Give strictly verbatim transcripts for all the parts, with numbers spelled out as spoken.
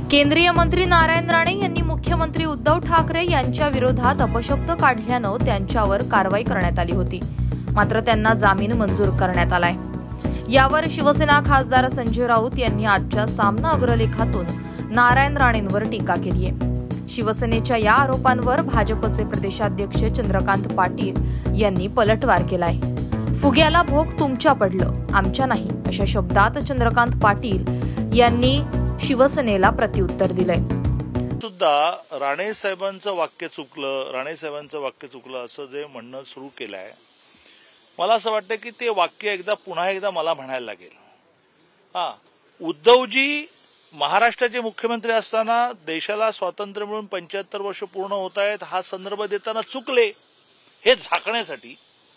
केंद्रीय मंत्री नारायण राणे यांनी मुख्यमंत्री उद्धव ठाकरे यांच्या विरोधात अपशब्द काढल्यानं त्यांच्यावर कारवाई करण्यात आली होती. मात्र त्यांना जामीन मंजूर करण्यात आलाय. यावर शिवसेना खासदार संजय राऊत यांनी आजच्या सामना अग्रलेखातून नारायण राणेंवर टीका केली आहे. शिवसेनेच्या या आरोपांवर भाजपचे प्रदेशाध्यक्ष चंद्रकांत पाटील यांनी पलटवार केलाय. फुग्याला भोग तुमच्या पडलं, आमच्या नाही, अशा शब्दात चंद्रकांत पाटील यांनी शिवसेनेला प्रत्युत्तर दिलंय. सुद्धा राणे साहेबांचं वाक्य चुकलं राणे साहेबांचं वाक्य चुकलं असं जे म्हणणं सुरू केलंय, मला असं वाटतं की ते वाक्य एकदा पुन्हा एकदा मला म्हणायला लागेल. हा, उद्धवजी महाराष्ट्राचे मुख्यमंत्री असताना देशाला स्वातंत्र्य मिळून पंच्याहत्तर वर्ष पूर्ण होत आहेत हा संदर्भ देताना चुकले हे झाकण्यासाठी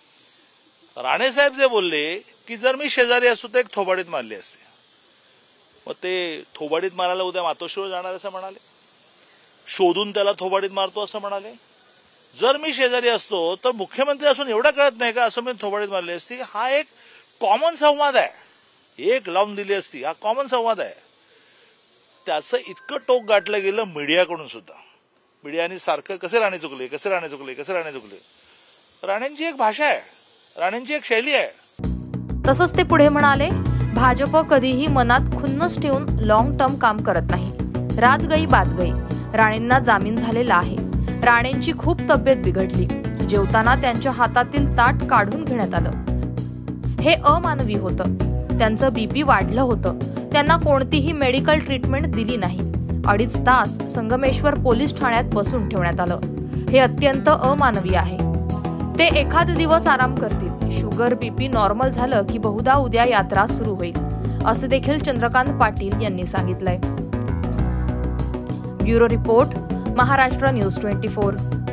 राणे साहेब जे बोलले की जर मी शेजारी असतो तर एक थोबाडीत मारली असते. मग ते थोबाडीत मारायला उद्या मातोश्रीवर जाणार असं म्हणाले, शोधून त्याला थोबाडीत मारतो असं म्हणाले. जर मी शेजारी असतो तर मुख्यमंत्री असून एवढं कळत नाही का असं मी थोबाडीत मारली असती. हा एक कॉमन संवाद आहे, एक लावून दिली असती. हा कॉमन संवाद आहे. त्याचं इतकं टोक गाठलं गेलं मीडियाकडून सुद्धा. मीडियाने सारखं कसे राणे चुकले कसे राणे चुकले कसे राणे चुकले. राणेंची एक भाषा आहे, राणेंची एक शैली आहे. तसंच ते पुढे म्हणाले, भाजप कधीही मनात खुन्नस ठेवून लॉंग टर्म काम करत नाही. रात गई बात गई. राणेंना जामीन झालेला आहे. राणेंची खूप तब्येत बिघडली. जेवताना त्यांच्या हातातील ताट काढून घेण्यात आलं. हे अमानवी होतं. त्यांचं बीपी वाढलं होतं. त्यांना कोणतीही मेडिकल ट्रीटमेंट दिली नाही. अडीच तास संगमेश्वर पोलीस ठाण्यात बसून ठेवण्यात आलं. हे अत्यंत अमानवी आहे. ते एखाद दिवस आराम करतील. शुगर बीपी नॉर्मल झालं की बहुधा उद्या यात्रा सुरू होईल, असं देखील चंद्रकांत पाटील यांनी सांगितलंय. Bureau report, Maharashtra news twenty four.